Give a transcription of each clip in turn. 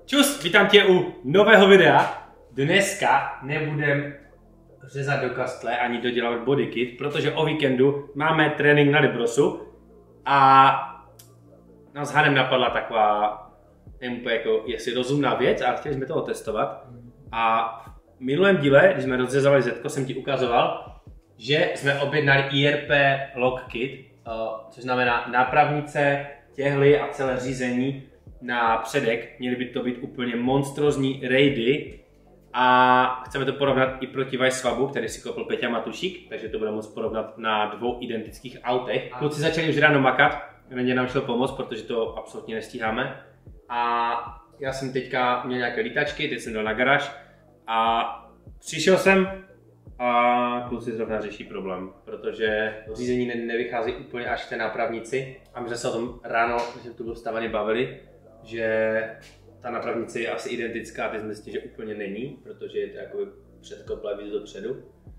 Čus, vítám tě u nového videa. Dneska nebudem řezat do kastle ani dodělat bodykit, protože o víkendu máme trénink na Librosu a nás s Hanem napadla taková, nevím úplně jako, jestli rozumná věc, ale chtěli jsme to otestovat. A v minulém díle, když jsme rozřezali zetko, jsem ti ukazoval, že jsme objednali IRP Lock Kit, což znamená nápravnice, těhly a celé řízení na předek. Měly by to být úplně monstrózní rejdy a chceme to porovnat i proti Weisswabu, který si koupil Peťa Matušík, takže to budeme moct porovnat na dvou identických autech. Kluci začali už ráno makat, Rendě nám šel pomoct, protože to absolutně nestíháme. A já jsem teďka měl nějaké lítačky, teď jsem dal na garáž a přišel jsem a kluci zrovna řeší problém, protože řízení nevychází úplně až v té nápravnici. A my jsme se o tom ráno, když jsme tu byl vstávaný, bavili, že ta nápravnice je asi identická a teď jsme zjistili, že úplně není, protože je to jakoby předkople víc dopředu.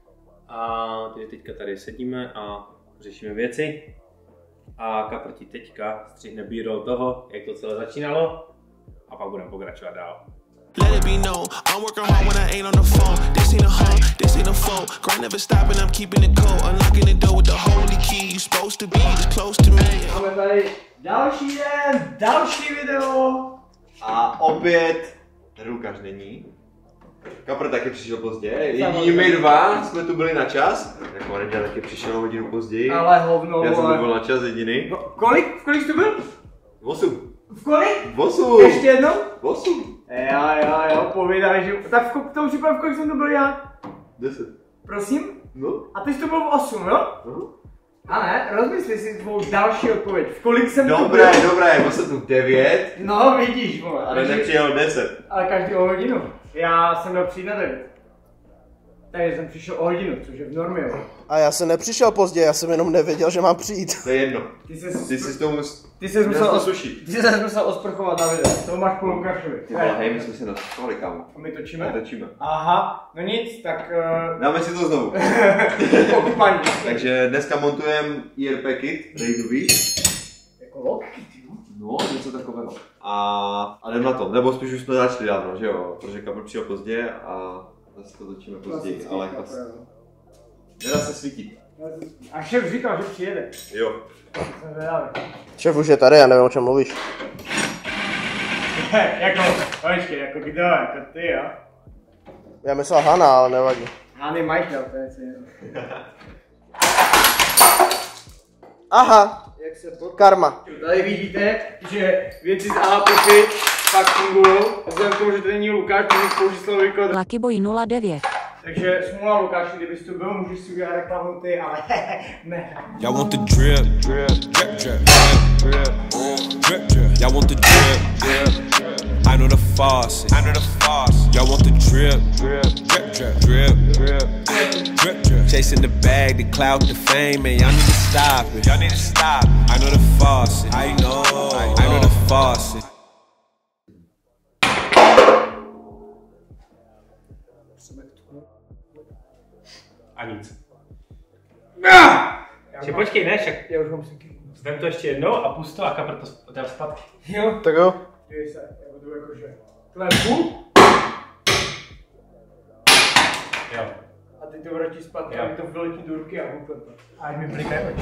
A teďka tady sedíme a řešíme věci. A Kaprti teďka střihne b-roll toho, jak to celé začínalo, a pak budeme pokračovat dál. Let it be known, I'm working hard when I ain't on the phone. This ain't a home, this ain't a phone. Grind never stopping, I'm keeping it cold. Unlocking the door with the holy key. You supposed to be this close to me. Máme tady další den, další video. A opět Lukáš není. Kapr taky přišel pozdě. Jediní my dva jsme tu byli na čas. Jako Renďa taky přišel o hodinu později. Ale hovno, já jsem tu byl na čas jediný. No, kolik jsi tu byl? 8. V kolik? 8. Ještě jednou? 8. Jo, povídaj, že... Tak v tom případě, v kolik jsem tu byl já? 10. Prosím? No. A ty jsi tu byl v 8, jo? A ne, rozmysli si tvou další odpověď. V kolik jsem tu byl? Dobré, byl jsem tu 9. No, vidíš, vole. Ale nepřijel 10. Ale každý o hodinu. Já jsem měl přijít na 9. Takže jsem přišel o hodinu, což je v normě, jo. A já jsem nepřišel pozdě, já jsem jenom nevěděl, že mám přijít. To je jedno. Ty jsi tomu... Ty jsi musel osprchovat na video, to máš po Lukášovi. Ty vole, hej, my jsme si naspali, kámo. A my točíme? My točíme. Aha, no nic, tak... Dáme si to znovu. Okupaní. Takže dneska montujeme IRP kit, raidový. Jako lock kit, jo? No, něco takového. A jdem na to, nebo spíš už jsme začali dávno, že jo? Protože Kapr přijel pozdě a zase to točíme později, ale nedá se svítit. A šéf říkal, že přijede. Jo. Jsem zvědavý. Šéf už je tady, já nevím, o čem mluvíš. Počkej, jako kdo, jako ty, jo? Já myslel Hana, ale nevadí. Hany majitel, to je si jenom. Aha, Jak se to... karma. Tady vidíte, že věci z AHPky fakt fungují. Vzhledem k tomu, že to není Lukáš, můžeš použít slovníko. Luckyboy 09. Takže smůla Lukáši, kdybys tu byl, můžeš si udělat reklamu ty, ale ne. Y'all want the drip, drip, drip, drip, drip, drip, drip. Y'all want the drip, drip, drip. I know the faucet, Y'all want the drip, drip, drip, drip, drip, drip, drip, drip. Chasing the bag, the clout, the fame, man. Y'all need to stop it. I know the faucet. I know the faucet. A nic. Že počkej, ne, však Já už mám psyky. zvem to ještě jednou a pust to a Kapr to dám zpátky. Jo. Tak jo. Dívej se, já budu jakože klepu. Jo. A ty to vrátí zpátky, Jo. a to vyletí do ruky a úplně to. A ať mi blikají oči.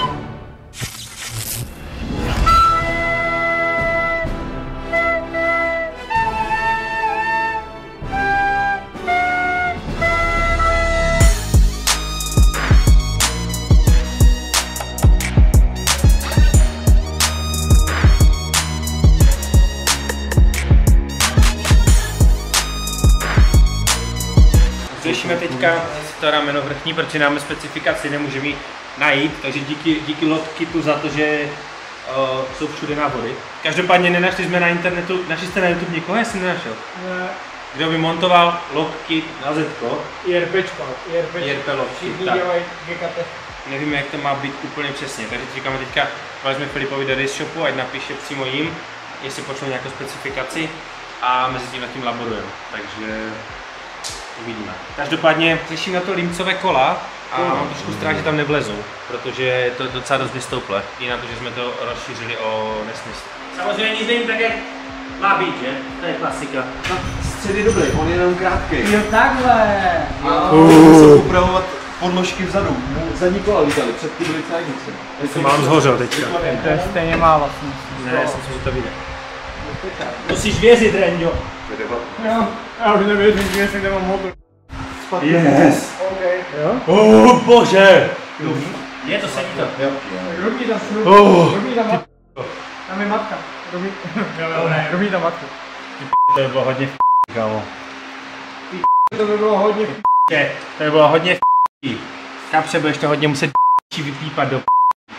Řešíme teďka to rameno vrchní, protože máme specifikaci, nemůžeme ji najít, takže díky Lockkitu za to, že jsou všude návody. Každopádně nenašli jsme na internetu, našli jste na YouTube někoho, já jsem nenašel. Ne. Kdo by montoval Lockkit na Zetko. IRPčko. IRP Lockkkit, Všichni tak. dělají GKT. Nevíme, jak to má být úplně přesně, takže říkáme teďka, vezme Filipovi do Shopu, ať napíše přímo jim, jestli pošlou nějakou specifikaci a mezi tím nad tím laborujeme, takže uvidíme. Každopádně řeším na to limcové kola a mám trošku strach, že tam nevlezou, protože je to docela dost vystouplé, i na to, že jsme to rozšířili o nesmysl. Samozřejmě nic není tak, jak Má být, že? To je klasika. Střed je dobrý, on je jenom krátký. Jo, takhle. A musel upravovat podložky vzadu. Zadní kola lítaly, předky byly cajnice. Já jsem mám zhořel teďka. To je stejně má vlastně. Ne, já jsem si, že to vyjde. Musíš věřit, Renďo. Já už nevěřím, že jestli nemám motor. Yes. Okay. Jo? Oh, bože. Je to, sedí to. Jo. Robí tam šlup. Robí tam matka. Tam je matka. Robí tam matka. To by bylo hodně kámo. To by bylo hodně To by bylo hodně Kapře, budeš to hodně muset vypípat do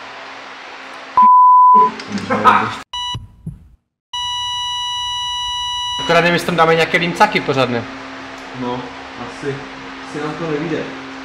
Akorát nevím, jestli tam dáme nějaké limcaky pořádné. No, asi nám to nevíde.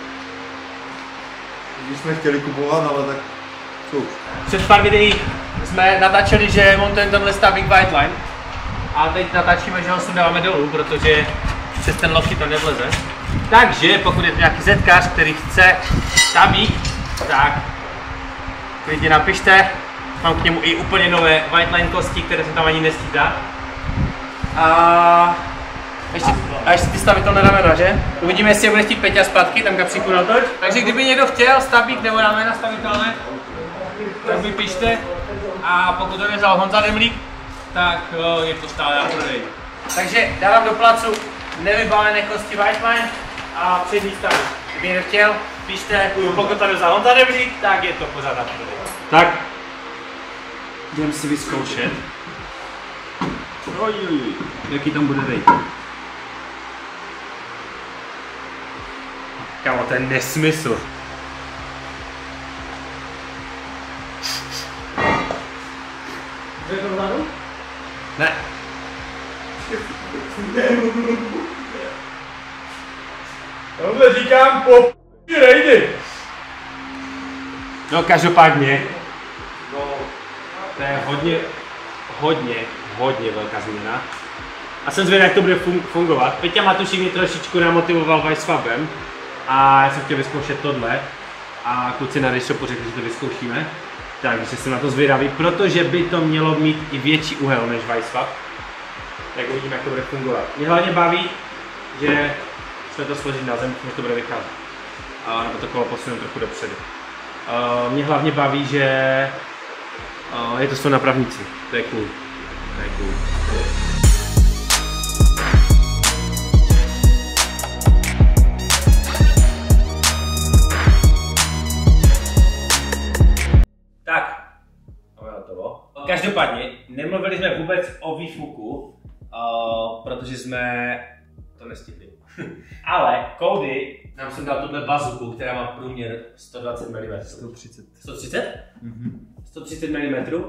Když jsme chtěli kupovat, ale tak co? Před pár videí jsme natáčeli, že montujeme tenhle stavík white line. A teď natáčíme, že ho sundáváme dolů, protože přes ten loky to nevleze. Takže pokud je to nějaký zetkář, který chce stavík, tak klidně napište. Mám k němu i úplně nové white line kosti, které se tam ani nestýdá. A ještě ty stavitelné ramena, že? Uvidíme, jestli je bude chtít Peťa zpátky, tam kapříku natoč. Takže kdyby někdo chtěl stavík nebo ramena stavitelné, tak vypište. A pokud to nevzal Honza Demlík, tak je to stále na prodej. Takže dávám do placu nevybavené kosti white line a přední stavy. Kdyby někdo chtěl, pište, pokud to nevzal Honza Demlík, tak je to pořád na prodej. Tak, jdem si vyzkoušet. Jaký tam bude rejt. Kámo, to je nesmysl. Je to vzadu? Ne. Tohle říkám po rejdy. No každopádně. To je hodně velká změna. A jsem zvědavý, jak to bude fungovat. Peťa Matušík mě trošičku namotivoval Weissfabem. A já jsem chtěl vyzkoušet tohle. A kluci na Rejshopu řekli, že to vyzkoušíme. Takže jsem na to zvědavý, protože by to mělo mít i větší úhel než Weissfab. Tak uvidíme, jak to bude fungovat. Mě hlavně baví, že jsme to složili na zem, než to bude vycházet. A nebo to kolo posunu trochu dopředu. Mě hlavně baví, že je to jsou napravníci. To je cool. To je cool. Tak, máme hotovo. Každopádně, nemluvili jsme vůbec o výfuku, protože jsme to nestihli. Ale Cody nám jsem dal tuhle bazuku, která má průměr 120 mm. 130. 130? 130 mm.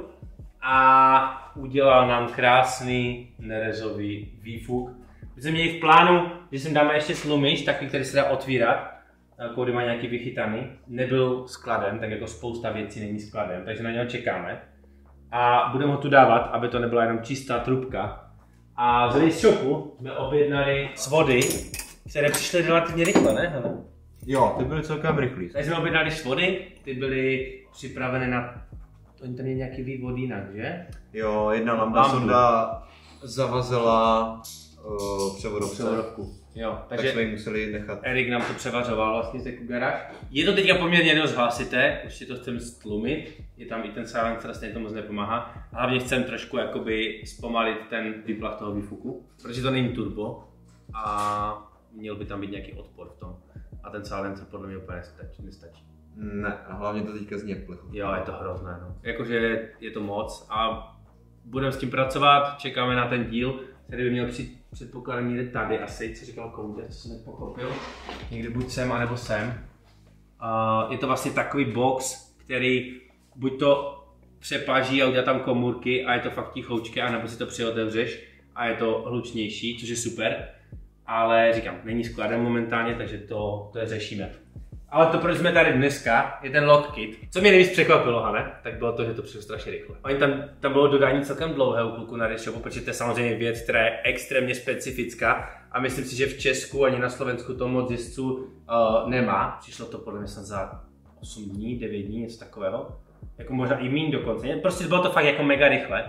A udělal nám krásný nerezový výfuk. My jsme měli v plánu, že sem dáme ještě tlumič, takový, který se dá otvírat. Cody má nějaký vychytaný. Nebyl skladem, tak jako spousta věcí není skladem, takže na něho čekáme. A budeme ho tu dávat, aby to nebyla jenom čistá trubka. A v Rejshopu jsme objednali svody, které přišly relativně rychle, ne? Hele? Jo, ty byly celkem rychlý. Takže jsme objednali svody, ty byly připraveny na... Oni tam je nějaký vývod jinak, že? Jo, jedna lambda sonda zavazela převodovku. Jo, Tak takže jsme ji museli nechat. Erik nám to převařoval vlastně z jako garáž. Je to teďka poměrně dost hlasité, ještě to chcem stlumit. Je tam i ten silencer, vlastně to moc nepomáhá. Hlavně chcem trošku jakoby zpomalit ten výplach toho výfuku, protože to není turbo a měl by tam být nějaký odpor v tom. A ten silencer podle mě úplně nestačí. Ne, a hlavně to teďka zní jak plecho. Jo, je to hrozné, no. Jakože je to moc a budeme s tím pracovat, čekáme na ten díl, který by měl přijít předpokladem někde tady asi, co říkal Koudě, co jsem nepochopil. Někde buď sem, anebo sem. Je to vlastně takový box, který buď to přepaží a udělá tam komůrky a je to fakt tichoučké, anebo si to přiotevřeš a je to hlučnější, což je super. Ale říkám, není skladem momentálně, takže to řešíme. Ale to, proč jsme tady dneska, je ten lock kit. Co mě nejvíc překvapilo, Hane, tak bylo to, že to přišlo strašně rychle. Oni tam bylo dodání celkem dlouhé u kluku na Rejshopu, protože to je samozřejmě věc, která je extrémně specifická a myslím si, že v Česku ani na Slovensku to moc jezdců nemá. Přišlo to podle mě za 8 dní, 9 dní, něco takového. Jako možná i míň dokonce. Prostě bylo to fakt jako mega rychle.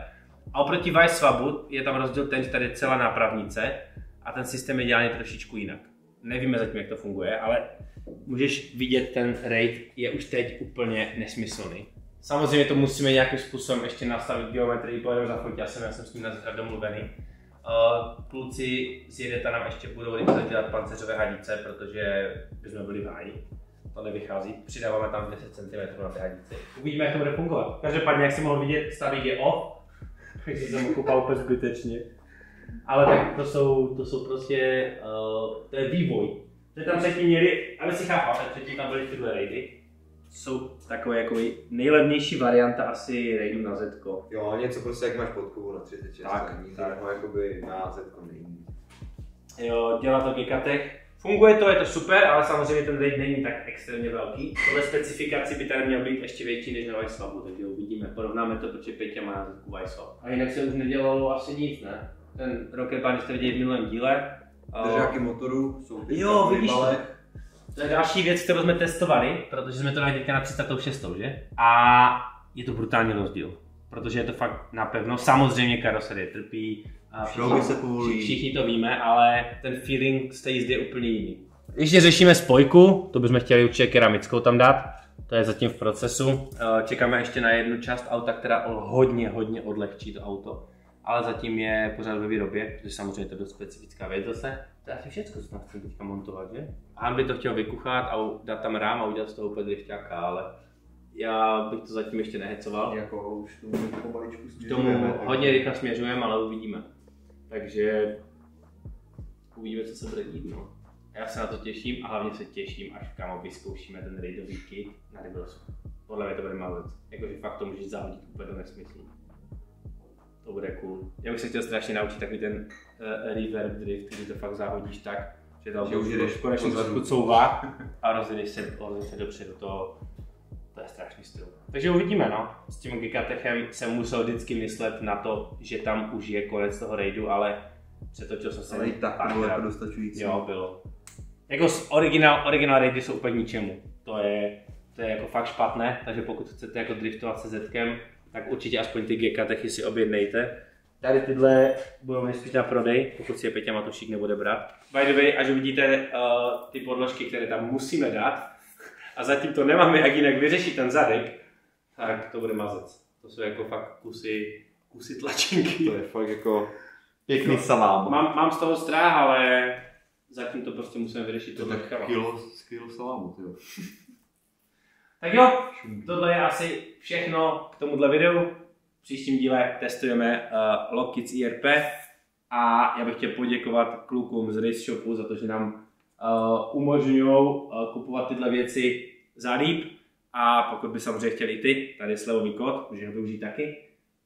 A oproti Wiseswapu je tam rozdíl ten, že tady je celá nápravnice a ten systém je dělaný trošičku jinak. Nevíme zatím, jak to funguje, ale můžeš vidět, ten RAID je už teď úplně nesmyslný. Samozřejmě to musíme nějakým způsobem ještě nastavit geometrii, pojedeme za foť, já jsem s ním na zítra domluvený. Kluci z Jedeta nám ještě budou rychle dělat pancéřové hadice, protože bychom byli v háji. To nevychází, přidáváme tam 10 cm na té hadici. Uvidíme, jak to bude fungovat. Každopádně, jak si mohl vidět, stavík je off, takže jsem ho koupal úplně zbytečně. Ale tak to jsou prostě, to je vývoj. Že tam předtím měli, aby si chápal, tak předtím tam byly tyhle raidy. Jsou takové jako nejlevnější varianta asi raidu na Zetko. Jo, něco prostě jak máš podkovu na 36, tak, nic jiného jakoby na Zetko není. Jo, dělá to Gekatech. Funguje to, je to super, ale samozřejmě ten raid není tak extrémně velký. Podle specifikaci by tady měl být ještě větší než na Wiseswapu, takže uvidíme. Porovnáme to, protože Peťa má na Zetku Wiseswap. A jinak se už nedělalo asi nic, ne? Ten Rocket Band jste viděli v minulém díle. Držáky motoru jsou jo, vidíš to je další věc, kterou jsme testovali, protože jsme to dali teďka na 306, že? A je to brutální rozdíl, protože je to fakt napevno. Samozřejmě karoserie trpí, všichni to víme, ale ten feeling z té jízdy je úplně jiný. Ještě řešíme spojku, to bychom chtěli určitě keramickou tam dát, to je zatím v procesu. Čekáme ještě na jednu část auta, která hodně odlehčí to auto. Ale zatím je pořád ve výrobě, protože samozřejmě to je dost specifická věc zase. To je asi všechno, co tam chcem teďka montovat, že? Han by to chtěl vykuchat a dát tam rám a udělat z toho úplně drifťáka, ale já bych to zatím ještě nehecoval. Jako už tu pomaličku k tomu hodně rychle směřujeme, ale uvidíme. Takže uvidíme, co se bude dít, no. Já se na to těším a hlavně se těším, až kámo vyzkoušíme ten raidový kit na Ribrosu. Podle mě to bude mazec, jakože fakt to můžeš zahodit úplně do nesmyslu. To bude cool. Já bych se chtěl strašně naučit takový ten reverb drift, kdy to fakt zahodíš tak, že to už konečně trošku couvá a rozjedeš se dopředu. To je strašný styl. Takže uvidíme, no. S tím Gekatechem jsem musel vždycky myslet na to, že tam už je konec toho raidu, ale přetočil jsem se. Ale i tak to bylo jako dostačující. Jo, bylo. Jako originál raidy jsou úplně ničemu. To je jako fakt špatné, takže pokud chcete jako driftovat se Zetkem, tak určitě aspoň ty Gekatechy si objednejte. Tady tyhle budou nejspíš na prodej, pokud si je Peťa Matušík nebude brát. By the way, až uvidíte ty podložky, které tam musíme dát, a zatím to nemáme jak jinak vyřešit ten zadek, tak to bude mazec. To jsou jako fakt kusy tlačinky. To je fakt jako pěkný salám. Mám z toho strach, ale zatím to prostě musíme vyřešit. To tak kilo salámu, jo. Tak jo, tohle je asi všechno k tomuhle videu. V příštím díle testujeme Lockits IRP a já bych chtěl poděkovat klukům z Race Shopu za to, že nám umožňují kupovat tyhle věci za líp. A pokud by samozřejmě chtěli i ty, tady je slevový kód, můžeme ho využít taky.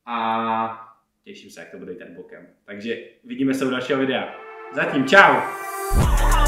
A těším se, jak to bude i tak bokem. Takže vidíme se u dalšího videa. Zatím čau!